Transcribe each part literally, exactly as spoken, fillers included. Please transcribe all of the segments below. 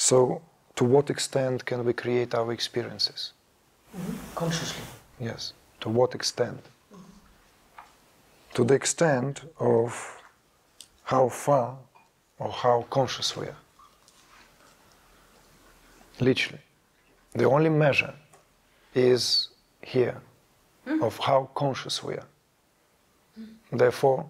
So, to what extent can we create our experiences? Mm-hmm. Consciously. Yes. To what extent? Mm-hmm. To the extent of how far or how conscious we are. Literally. The only measure is here mm-hmm. of how conscious we are. Mm-hmm. Therefore,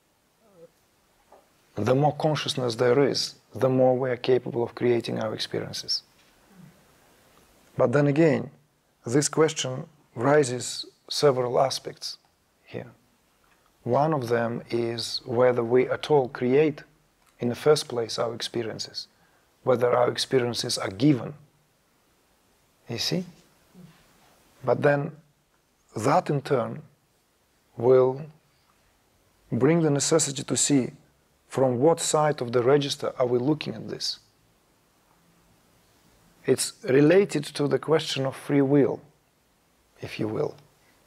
the more consciousness there is, the more we are capable of creating our experiences. But then again, this question raises several aspects here. One of them is whether we at all create, in the first place, our experiences, whether our experiences are given. You see? But then that in turn will bring the necessity to see from what side of the register are we looking at this. It's related to the question of free will, if you will.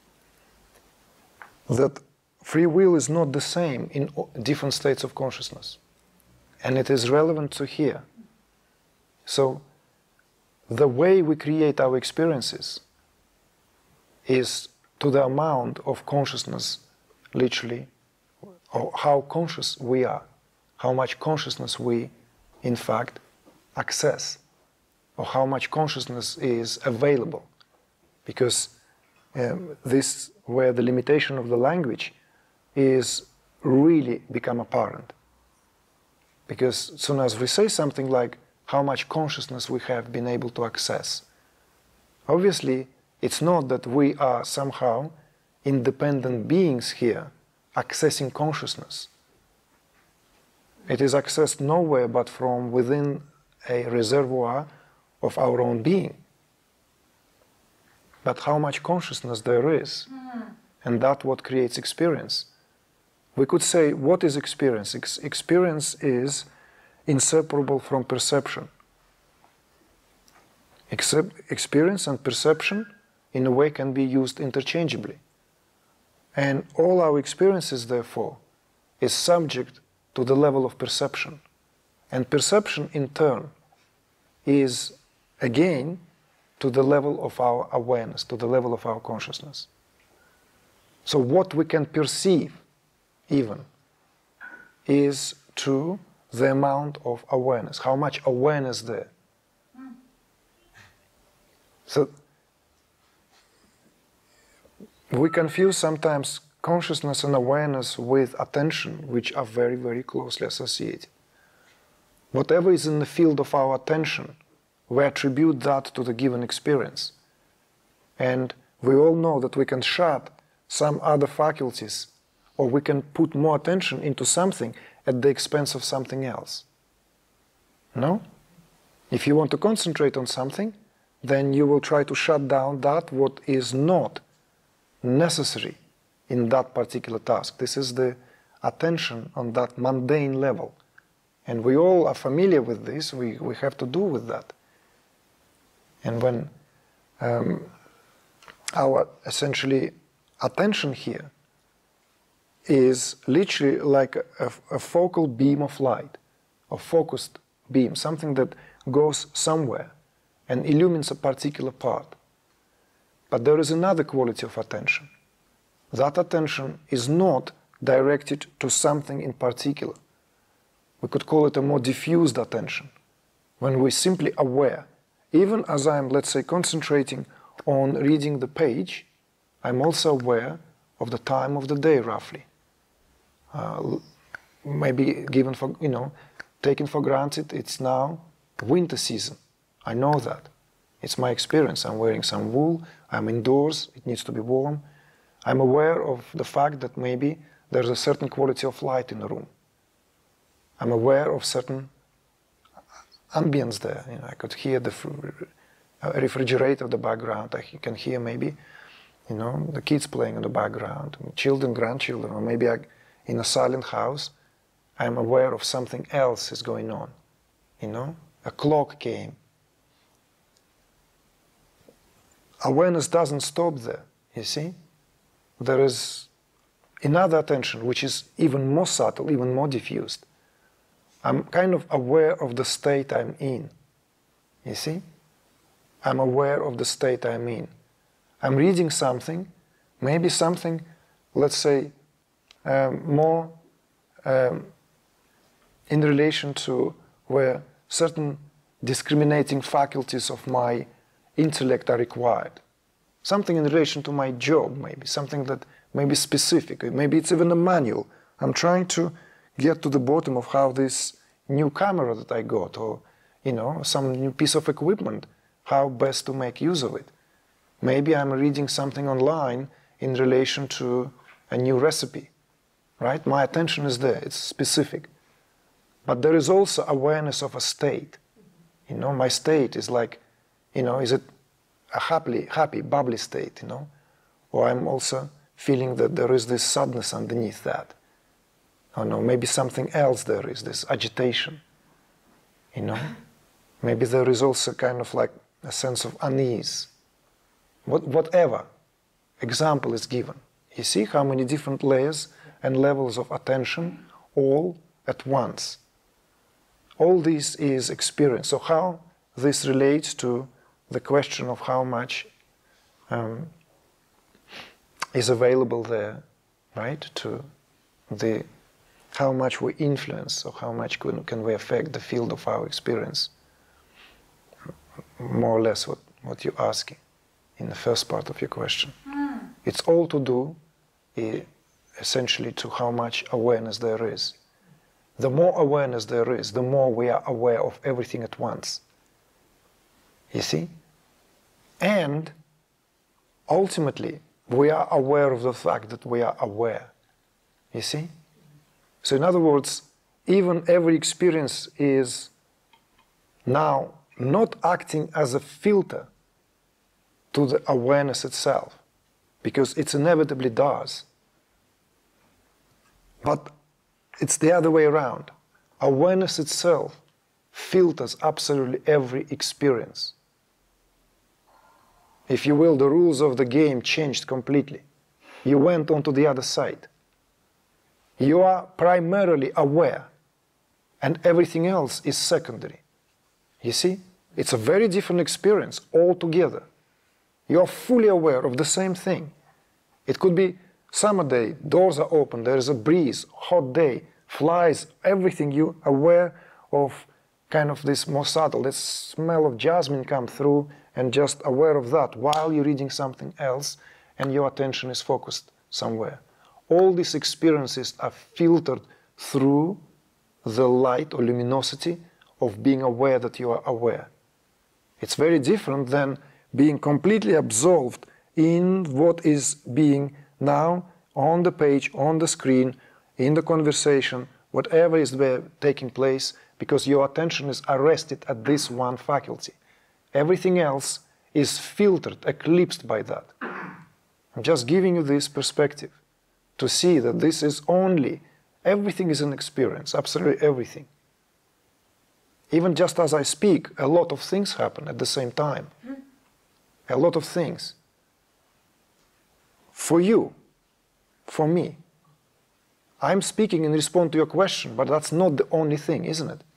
That free will is not the same in different states of consciousness. And it is relevant to here. So, the way we create our experiences is to the amount of consciousness, literally, or how conscious we are, how much consciousness we, in fact, access, or how much consciousness is available. Because um, this, where the limitation of the language is really become apparent. Because as soon as we say something like how much consciousness we have been able to access, obviously it's not that we are somehow independent beings here accessing consciousness. It is accessed nowhere but from within a reservoir of our own being. But how much consciousness there is, mm-hmm. and that's what creates experience. We could say, what is experience? Ex- experience is inseparable from perception. Except experience and perception, in a way, can be used interchangeably. And all our experiences, therefore, is subject to the level of perception. And perception, in turn, is, again, to the level of our awareness, to the level of our consciousness. So what we can perceive, even, is to the amount of awareness, how much awareness there. Mm. So we confuse sometimes consciousness and awareness with attention, which are very, very closely associated. Whatever is in the field of our attention, we attribute that to the given experience. And we all know that we can shut some other faculties, or we can put more attention into something at the expense of something else. No? If you want to concentrate on something, then you will try to shut down that what is not necessary in that particular task. This is the attention on that mundane level. And we all are familiar with this, we, we have to do with that. And when um, our essentially attention here is literally like a, a focal beam of light, a focused beam, something that goes somewhere and illumines a particular part. But there is another quality of attention. That attention is not directed to something in particular. We could call it a more diffused attention, when we're simply aware. Even as I'm, let's say, concentrating on reading the page, I'm also aware of the time of the day, roughly. Uh, maybe given for, you know, taken for granted, it's now winter season. I know that. It's my experience. I'm wearing some wool, I'm indoors, it needs to be warm. I'm aware of the fact that maybe there's a certain quality of light in the room. I'm aware of certain ambience there. You know, I could hear the refrigerator in the background. I can hear maybe, you know, the kids playing in the background, children, grandchildren, or maybe I, in a silent house, I'm aware of something else is going on. You know, a clock came. Awareness doesn't stop there, you see? There is another attention, which is even more subtle, even more diffused. I'm kind of aware of the state I'm in. You see? I'm aware of the state I'm in. I'm reading something, maybe something, let's say, um, more um, in relation to where certain discriminating faculties of my intellect are required. Something in relation to my job, maybe, something that may be specific, maybe it's even a manual. I'm trying to get to the bottom of how this new camera that I got, or, you know, some new piece of equipment, how best to make use of it. Maybe I'm reading something online in relation to a new recipe, right? My attention is there, it's specific. But there is also awareness of a state. You know, my state is like, you know, is it a happy, happy, bubbly state, you know? Or I'm also feeling that there is this sadness underneath that. Or no, maybe something else there is, this agitation, you know? Maybe there is also kind of like a sense of unease. What, whatever example is given. You see how many different layers and levels of attention all at once. All this is experience. So how this relates to the question of how much um, is available there, right? To the how much we influence or how much can, can we affect the field of our experience. More or less what, what you're asking in the first part of your question. Mm. It's all to do uh, essentially to how much awareness there is. The more awareness there is, the more we are aware of everything at once. You see? And ultimately, we are aware of the fact that we are aware. You see? So in other words, even every experience is now not acting as a filter to the awareness itself, because it inevitably does. But it's the other way around. Awareness itself filters absolutely every experience. If you will, the rules of the game changed completely. You went onto the other side. You are primarily aware, and everything else is secondary. You see? It's a very different experience altogether. You are fully aware of the same thing. It could be summer day, doors are open, there is a breeze, hot day, flies, everything. You are aware of kind of this more subtle, this smell of jasmine come through, and just aware of that while you're reading something else and your attention is focused somewhere. All these experiences are filtered through the light or luminosity of being aware that you are aware. It's very different than being completely absolved in what is being now on the page, on the screen, in the conversation, whatever is there taking place, because your attention is arrested at this one faculty. Everything else is filtered, eclipsed by that. I'm just giving you this perspective to see that this is only, everything is an experience, absolutely everything. Even just as I speak, a lot of things happen at the same time. A lot of things. For you, for me. I'm speaking in response to your question, but that's not the only thing, isn't it?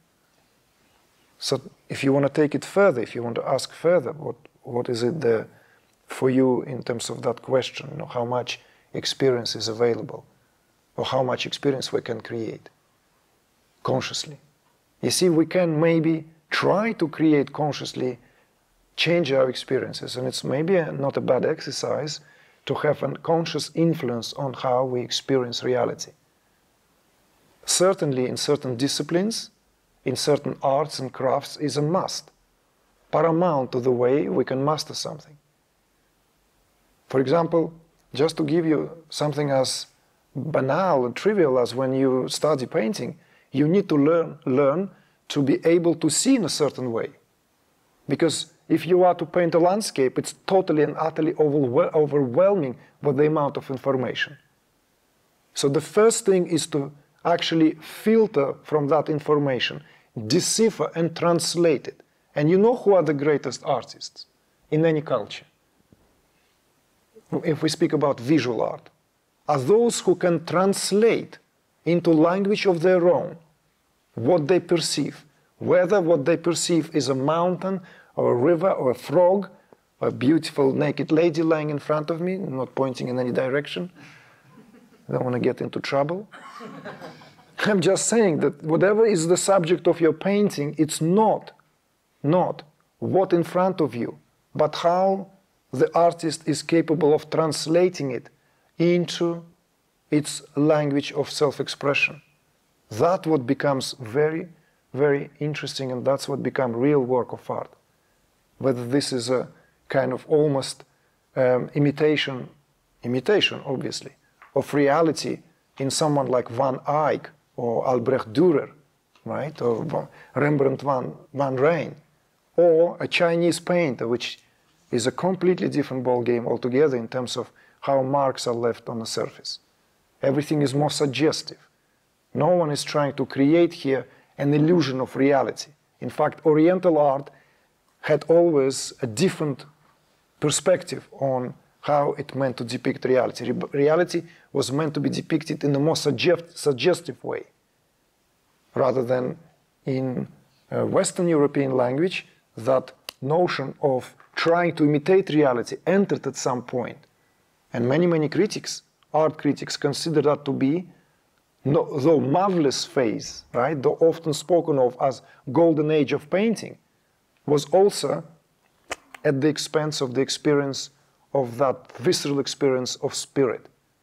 So if you want to take it further, if you want to ask further, what, what is it there for you in terms of that question? You know, how much experience is available, or how much experience we can create consciously. You see, we can maybe try to create consciously, change our experiences, and it's maybe a, not a bad exercise to have a conscious influence on how we experience reality. Certainly in certain disciplines, in certain arts and crafts is a must, paramount to the way we can master something. For example, just to give you something as banal and trivial as when you study painting, you need to learn, learn to be able to see in a certain way. Because if you are to paint a landscape, it's totally and utterly overwhelming with the amount of information. So the first thing is to actually filter from that information, decipher and translate it. And you know who are the greatest artists in any culture? If we speak about visual art, are those who can translate into language of their own what they perceive, Whether what they perceive is a mountain or a river or a frog or a beautiful naked lady lying in front of me, not pointing in any direction. I don't want to get into trouble. I'm just saying that whatever is the subject of your painting, it's not, not what in front of you, but how the artist is capable of translating it into its language of self-expression. That's what becomes very, very interesting, and that's what becomes real work of art. Whether this is a kind of almost um, imitation, imitation obviously, of reality in someone like Van Eyck or Albrecht Dürer, right, or Rembrandt van, van Rijn, or a Chinese painter, which is a completely different ballgame altogether in terms of how marks are left on the surface. Everything is more suggestive. No one is trying to create here an illusion of reality. In fact, Oriental art had always a different perspective on how it meant to depict reality. Re reality was meant to be depicted in a more suggest suggestive way, rather than in uh, Western European language. That notion of trying to imitate reality entered at some point. And many, many critics, art critics, consider that to be no, the marvelous phase, right, though often spoken of as golden age of painting, was also at the expense of the experience of that visceral experience of spirit.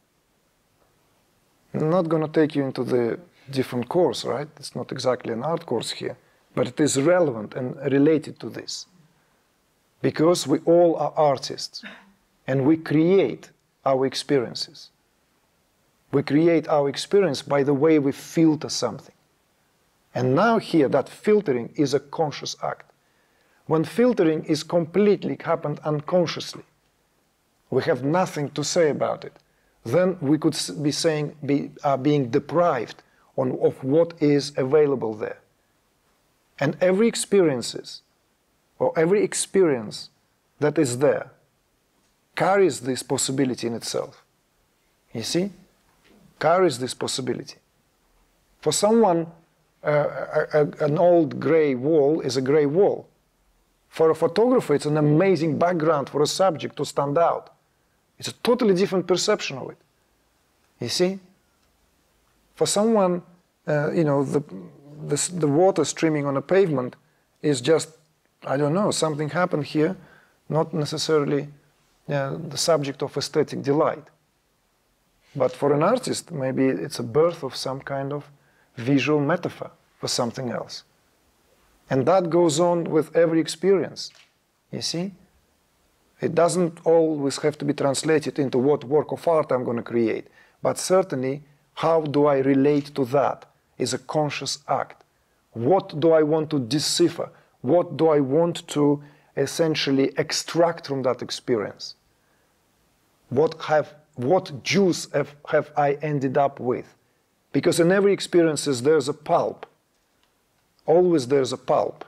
I'm not going to take you into the different course, right? It's not exactly an art course here, but it is relevant and related to this. Because we all are artists, and we create our experiences. We create our experience by the way we filter something. And now here, that filtering is a conscious act. When filtering is completely happened unconsciously, we have nothing to say about it, then we could be saying, be, are being deprived on, of what is available there. And every experiences, or every experience that is there, carries this possibility in itself. You see? Carries this possibility. For someone, uh, a, a, an old gray wall is a gray wall. For a photographer, it's an amazing background for a subject to stand out. It's a totally different perception of it. You see? For someone, uh, you know, the, the, the water streaming on a pavement is just, I don't know, something happened here, not necessarily uh, the subject of aesthetic delight. But for an artist, maybe it's a birth of some kind of visual metaphor for something else. And that goes on with every experience, you see? It doesn't always have to be translated into what work of art I'm going to create, but certainly how do I relate to that is a conscious act. What do I want to decipher? What do I want to essentially extract from that experience? What have, what juice have, have I ended up with? Because in every experience there's a pulp. Always there's a pulp.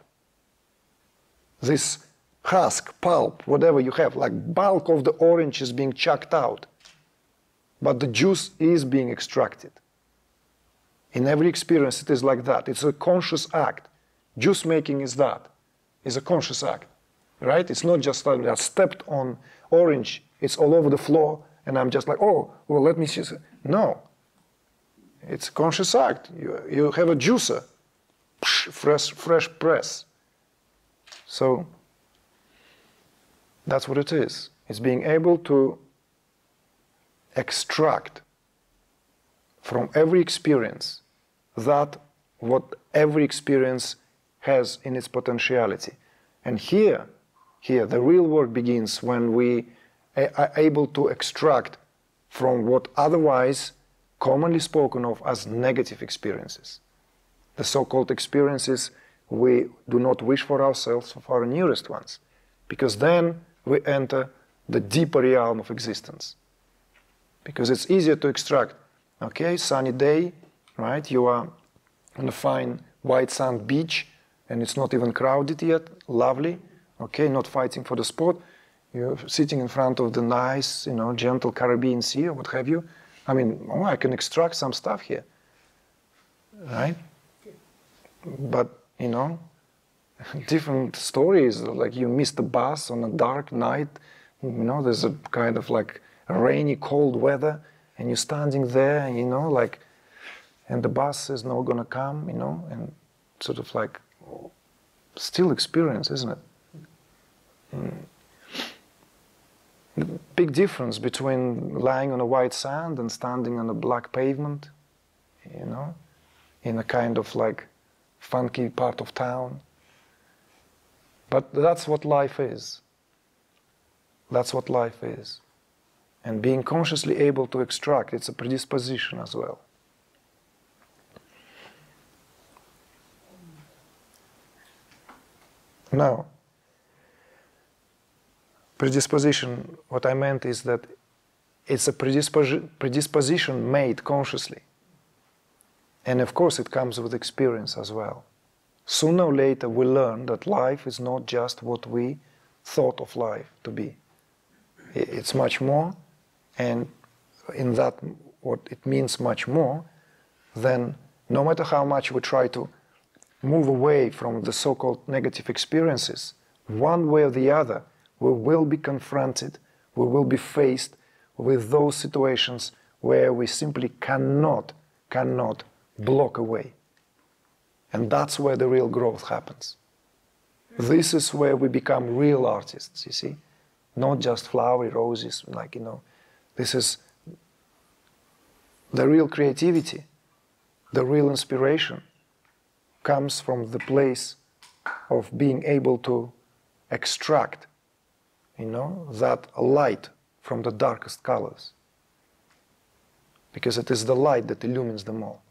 This husk, pulp, whatever you have, like bulk of the orange is being chucked out, but the juice is being extracted. In every experience it is like that. It's a conscious act. Juice making is that, is a conscious act, right? It's not just like I stepped on orange, it's all over the floor, and I'm just like, oh, well, let me see. No, it's a conscious act. You, you have a juicer, fresh, fresh press. So that's what it is. It's being able to extract from every experience that what every experience has in its potentiality. And here, here, the real work begins when we are able to extract from what otherwise commonly spoken of as negative experiences. The so-called experiences we do not wish for ourselves or for our nearest ones, because then we enter the deeper realm of existence. Because it's easier to extract, okay, sunny day, right? You are on a fine white sand beach, and it's not even crowded yet, lovely, okay, not fighting for the spot. You're sitting in front of the nice, you know, gentle Caribbean Sea or what have you. I mean, oh, I can extract some stuff here, right? But you know, different stories, like you missed the bus on a dark night, you know, there's a kind of like rainy, cold weather, and you're standing there, and, you know, like, and the bus is not gonna come, you know, and sort of like, still experience, isn't it? Mm. Big difference between lying on a white sand and standing on a black pavement, you know, in a kind of like funky part of town. But that's what life is. That's what life is. And being consciously able to extract, it's a predisposition as well. Now, predisposition, what I meant is that it's a predisposi- predisposition made consciously. And of course it comes with experience as well. Sooner or later we learn that life is not just what we thought of life to be. It's much more, and in that, what it means much more, then no matter how much we try to move away from the so-called negative experiences, one way or the other, we will be confronted, we will be faced with those situations where we simply cannot, cannot block away. And that's where the real growth happens. This is where we become real artists, you see? Not just flowery roses, like, you know. This is the real creativity, the real inspiration comes from the place of being able to extract, you know, that light from the darkest colors. Because it is the light that illumines them all.